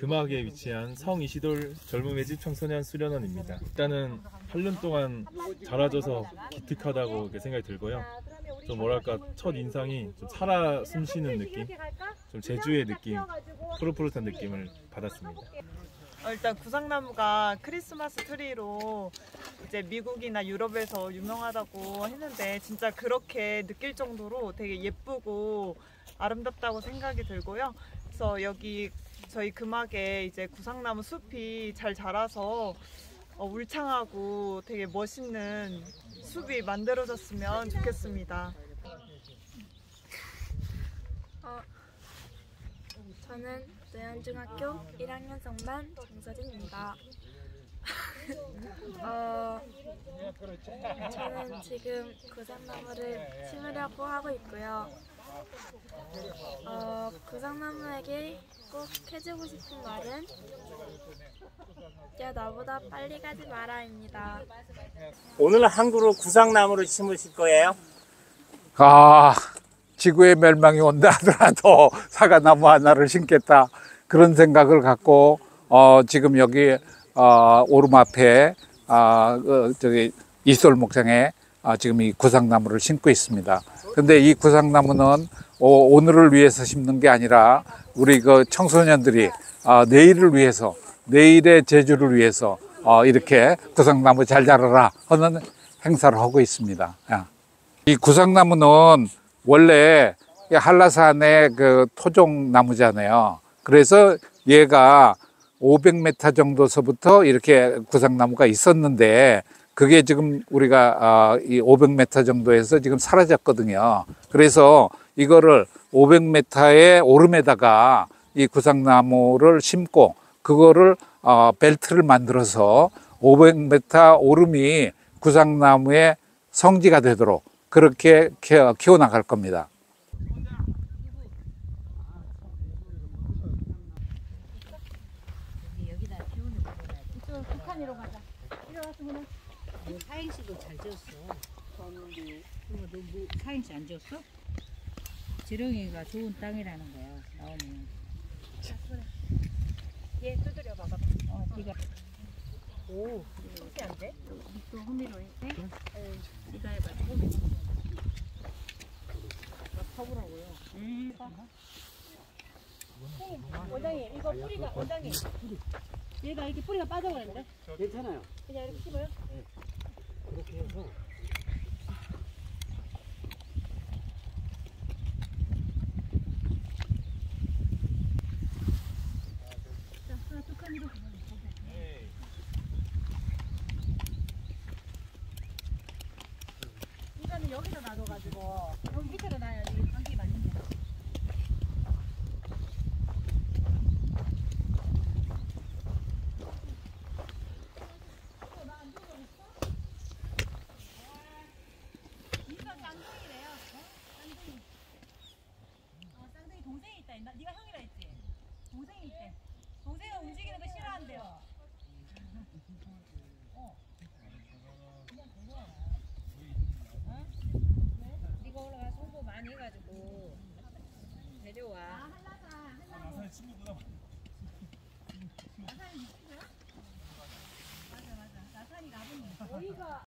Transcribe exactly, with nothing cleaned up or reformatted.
금악에 위치한 성이시돌 젊음의 집 청소년 수련원입니다. 일단은 팔 년 동안 자라줘서 기특하다고 생각이 들고요. 좀 뭐랄까 첫 인상이 좀 살아 숨쉬는 느낌, 좀 제주의 느낌, 푸릇푸릇한 느낌을 받았습니다. 어, 일단 구상나무가 크리스마스 트리로 이제 미국이나 유럽에서 유명하다고 했는데 진짜 그렇게 느낄 정도로 되게 예쁘고 아름답다고 생각이 들고요. 그래서 여기 저희 금악에 이제 구상나무 숲이 잘 자라서 어, 울창하고 되게 멋있는 숲이 만들어졌으면 좋겠습니다. 어, 저는 노현중학교 일 학년 성반 정서진입니다. 어, 저는 지금 구상나무를 심으려고 하고 있고요. 어, 구상나무에게 꼭 해주고 싶은 말은 야 나보다 빨리 가지 마라입니다. 오늘 한 그루 구상나무를 심으실 거예요? 아, 지구의 멸망이 온다 하더라도 사과나무 하나를 심겠다 그런 생각을 갖고 어, 지금 여기 어, 오름 앞에 어, 어, 저기 이솔 목장에 어, 지금 이 구상나무를 심고 있습니다. 근데 이 구상나무는 어, 오늘을 위해서 심는 게 아니라 우리 그 청소년들이 어, 내일을 위해서, 내일의 제주를 위해서 어, 이렇게 구상나무 잘 자라라 하는 행사를 하고 있습니다. 이 구상나무는 원래 한라산의 그 토종나무잖아요. 그래서 얘가 오백 미터 정도서부터 이렇게 구상나무가 있었는데 그게 지금 우리가 이 오백 미터 정도에서 지금 사라졌거든요. 그래서 이거를 오백 미터의 오름에다가 이 구상나무를 심고 그거를 벨트를 만들어서 오백 미터 오름이 구상나무의 성지가 되도록 그렇게 키워나갈 겁니다. 북한으로 가자. 이리 와서 사행시도 잘 지었어. 그럼 너 뭐 사행시 안 지었어? 지렁이가 좋은 땅이라는 거야. 나오면. 자, 그래. 얘 두드려 봐봐. 어, 네가. 오, 이렇게 안 돼? 또 호미로 해? 응. 네가 해봐. 호미. 나 퍼보라고요. 음. 원장님, 이거 뿌리가 원장님. 얘가 이렇게 뿌리가 빠져버렸는데? 괜찮아요. 그냥 이렇게 씹어요? 네. 그렇게 해서 자, 하나 뚝한 이로 이거는 여기다 놔둬가지고 여기 밑에로 놔야지 감기 맞는데. 동생이 있다. 네가 형이라 했지? 동생이 있대. 동생은 움직이는 거 싫어한대요. 어. 그냥 그거야. 어? 네가 올라가서 홍보 많이 해가지고 데려와. 아, 한라산. 한라산 친구구나. 나산이 친구야? 맞아, 맞아. 나산이 나보니. 여기가